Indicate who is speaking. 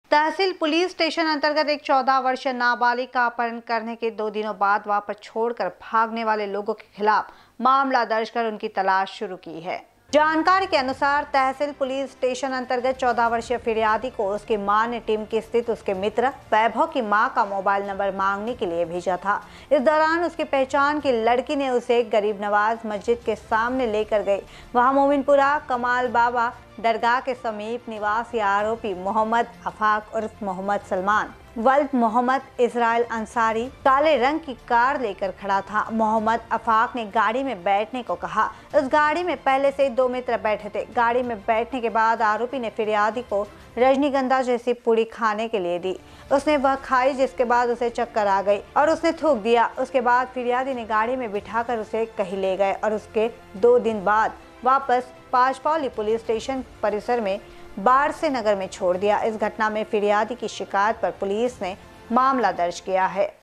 Speaker 1: तहसील police station अंतर्गत एक 14 वर्षीय नाबालिग का अपहरण करने के 2 दिनों बाद वापस छोड़कर भागने वाले लोगों के खिलाफ मामला दर्ज कर उनकी तलाश शुरू की है। जानकारी के अनुसार तहसील पुलिस स्टेशन अंतर्गत 14 वर्षीय फिरियादी को उसकी मां ने टीम की स्थित उसके मित्र वैभव की मां का मोबाइल नंबर मांगने के लिए भेजा था। इस दौरान उसकी पहचान की लड़की ने उसे गरीब नवाज मस्जिद के सामने लेकर गई। वहां मोमिनपुरा कमाल बाबा दरगाह के समीप निवासी आरोपी मोहम्मद अफाक उर्फ मोहम्मद सलमान वल्द मोहम्मद इजराइल अंसारी काले रंग की कार लेकर खड़ा था। मोहम्मद अफाक ने गाड़ी में बैठने को कहा। उस गाड़ी में पहले से 2 मित्र बैठे थे। गाड़ी में बैठने के बाद आरोपी ने फिरियादी को रजनीगंधा जैसी पूरी खाने के लिए दी। उसने वह खाई, जिसके बाद उसे चक्कर आ गई और उसने थूक दिया। उसके बाद फिरियादी ने गाड़ी में बिठाकर उसे कहीं ले गए और उसके 2 दिन बाद वापस पाचपौली पुलिस स्टेशन परिसर में बारसे नगर में छोड़ दिया। इस घटना में फिरियादी की शिकायत पर पुलिस ने मामला दर्ज किया है।